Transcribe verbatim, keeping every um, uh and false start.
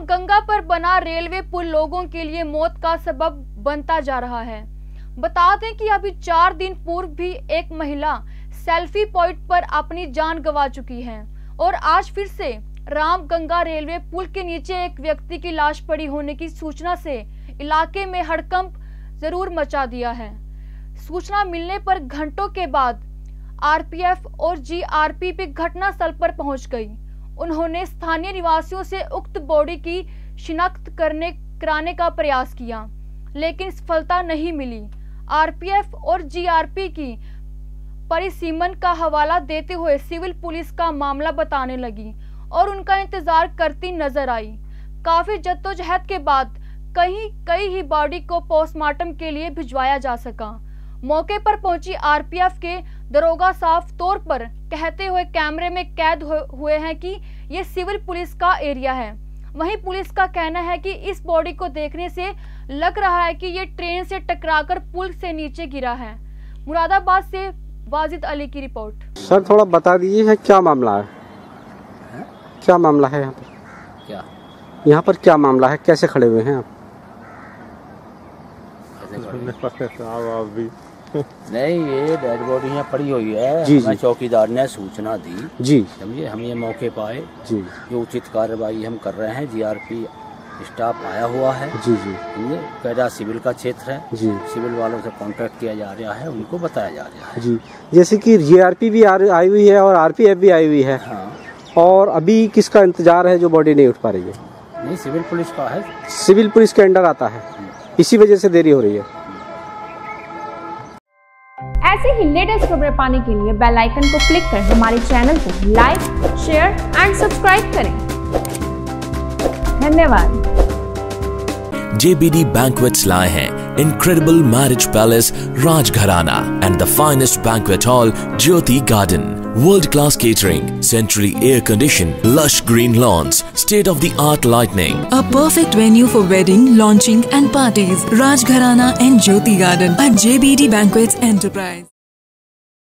रामगंगा पर बना रेलवे पुल लोगों के लिए मौत का सबब बनता जा रहा है। बता दें कि अभी चार दिन पूर्व भी एक महिला सेल्फी पॉइंट पर अपनी जान गंवा चुकी है और आज फिर से रामगंगा रेलवे पुल के नीचे एक व्यक्ति की लाश पड़ी होने की सूचना से इलाके में हड़कंप जरूर मचा दिया है। सूचना मिलने पर घंटों के बाद आरपीएफ और जीआरपी घटनास्थल पर पहुंच गई। उन्होंने स्थानीय निवासियों से उक्त बॉडी की शिनाख्त करने कराने का प्रयास किया, लेकिन सफलता नहीं मिली। आरपीएफ और जीआरपी की परिसीमन का हवाला देते हुए सिविल पुलिस का मामला बताने लगी और उनका इंतजार करती नजर आई। काफी जद्दोजहद के बाद कहीं कई ही बॉडी को पोस्टमार्टम के लिए भिजवाया जा सका। मौके पर पहुंची आरपीएफ के दरोगा साफ तौर पर कहते हुए कैमरे में कैद हुए हैं कि ये सिविल पुलिस का एरिया है। वहीं पुलिस का कहना है कि इस बॉडी को देखने से लग रहा है कि ये ट्रेन से टकराकर पुल से नीचे गिरा है। मुरादाबाद से वाजिद अली की रिपोर्ट। सर थोड़ा बता दीजिए है क्या मामला है, है? क्या मामला है यहाँ पर? क्या यहाँ पर क्या मामला है, कैसे खड़े हुए हैं आप? नहीं, ये डेड बॉडी यहाँ पड़ी हुई है। जी, हमें जी। चौकीदार ने सूचना दी जी, समझिए, हम ये मौके पर आए जी, जो उचित कार्रवाई हम कर रहे हैं। जीआरपी स्टाफ आया हुआ है। जी, जी, समझे, कैदा सिविल का क्षेत्र है। जी, सिविल वालों से कांटेक्ट किया जा रहा है, उनको बताया जा रहा है। जी। जैसे कि जीआरपी भी आई हुई है और आरपीएफ भी आई हुई है। हाँ, और अभी किसका इंतजार है जो बॉडी नहीं उठ पा रही है? नहीं, सिविल पुलिस का है। सिविल पुलिस के अंडर आता है, इसी वजह से देरी हो रही है। ऐसे ही लेटेस्ट खबरें पाने के लिए बेल आइकन को क्लिक कर हमारे चैनल को लाइक, शेयर एंड सब्सक्राइब करें। धन्यवाद। J B D Banquets लाए हैं Incredible Marriage Palace Rajgharana and the finest banquet hall Jyoti Garden. World-class catering, centrally air-conditioned, lush green lawns, state-of-the-art lighting. A perfect venue for wedding, launching and parties. Rajgharana and Jyoti Garden at J B D Banquets Enterprise.